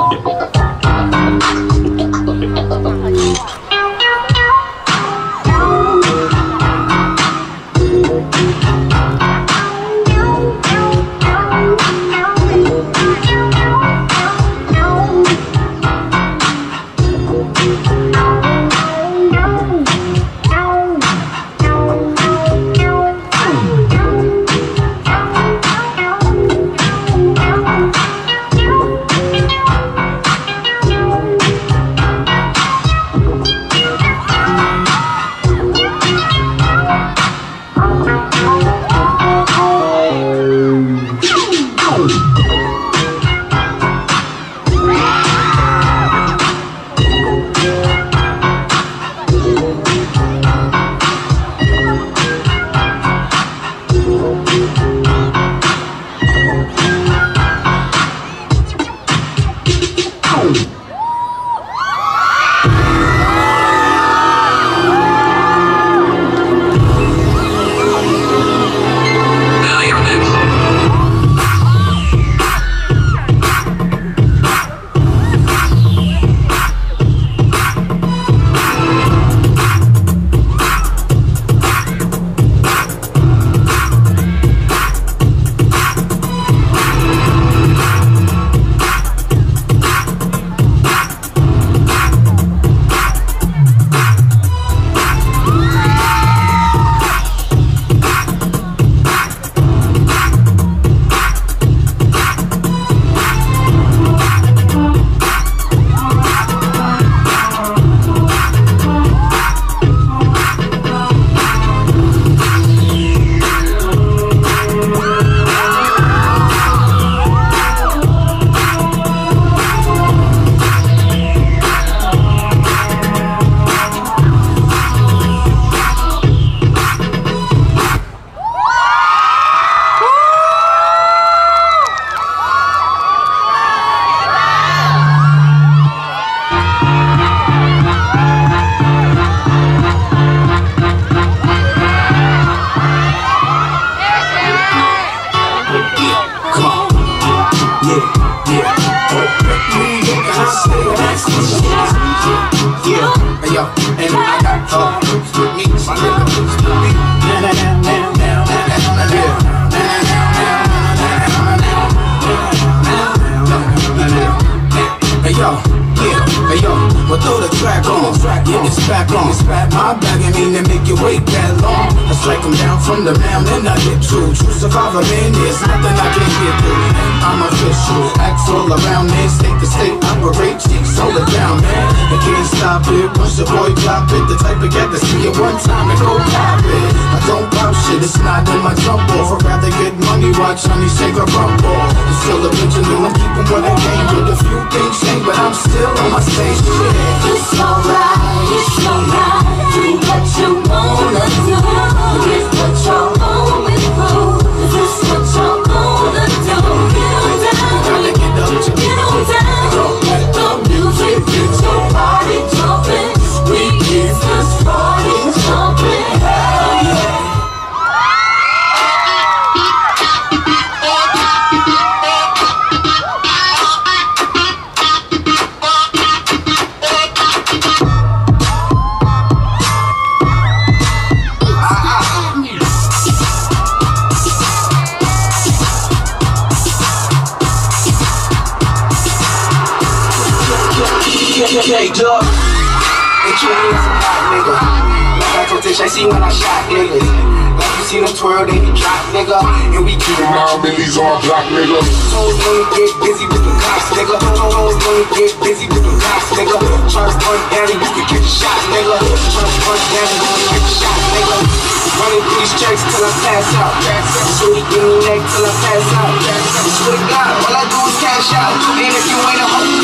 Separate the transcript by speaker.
Speaker 1: J-Dub, and you ain't some hot nigga. Like I told Tish, I see when I shot niggas. Like you see them twirl, they be drop nigga. And we keep them out, these all black niggas. Toes wanna get busy with the cops nigga. Toes wanna get busy with the cops nigga. Charge one down and you can catch a shot nigga. Charge one down and you can catch a shot nigga. Running through these checks till I pass out. So he give me neck till I pass out. I swear to God, all I do is cash out. And if you ain't a hoe,